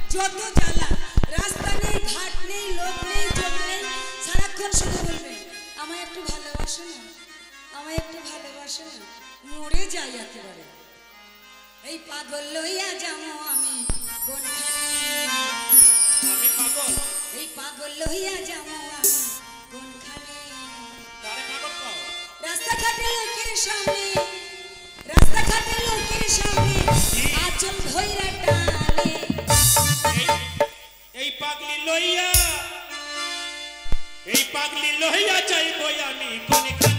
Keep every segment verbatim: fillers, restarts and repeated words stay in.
যত জ্বালা রাস্তা নেই ঘাট নেই লোক নেই যোগ নেই সারাক্ষণ শুধু বলবে আমায় একটু ভালোবাসো না আমায় একটু ভালোবাসো না মরে যাই একেবারে এই পাগল লইয়া যাবো আমি কোনখানে আমি পাগল এই পাগল লইয়া যাবো আমি কোনখানে কারে পাগল কও রাস্তাঘাটে লোকের সামনে রাস্তাঘাটে লোকের সামনে আচল ধইরা টানে এই পাগলি লইয়া এই পাগলি লইয়া যাইবো আমি কোনখানে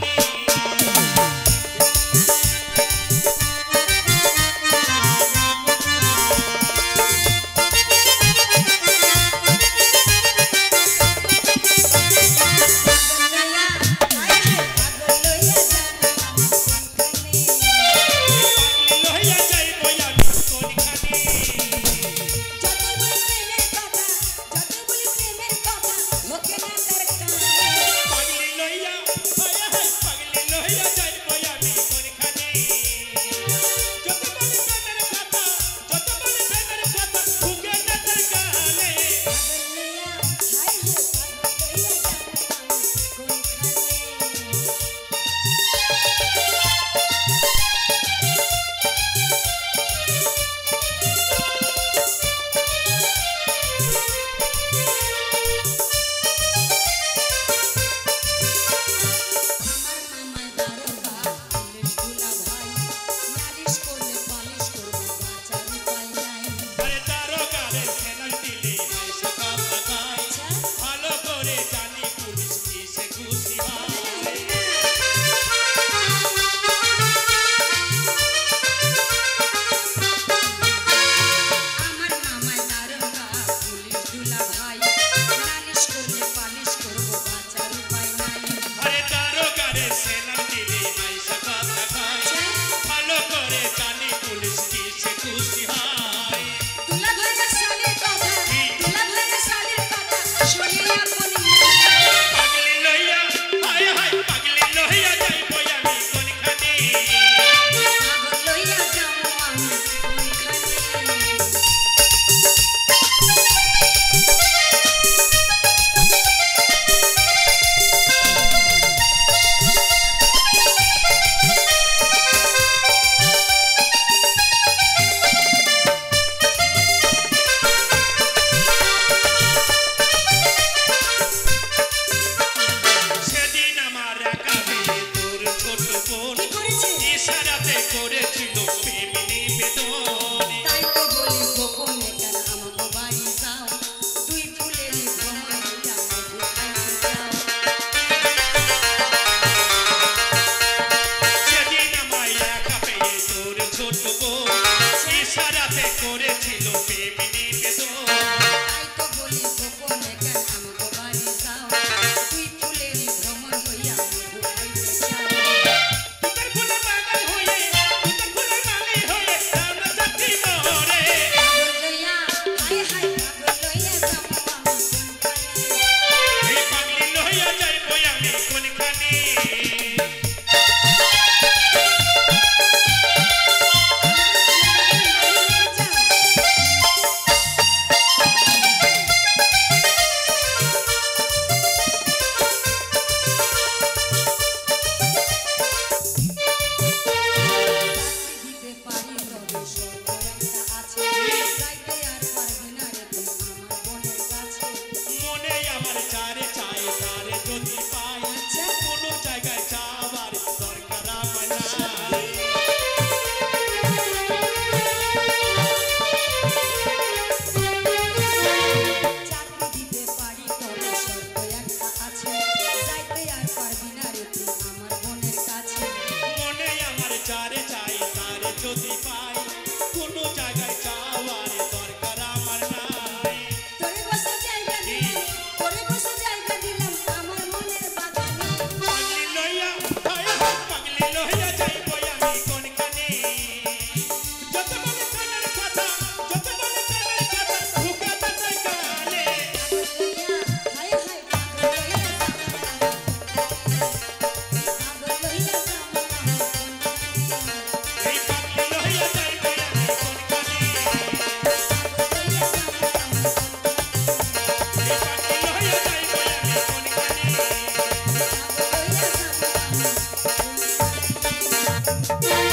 না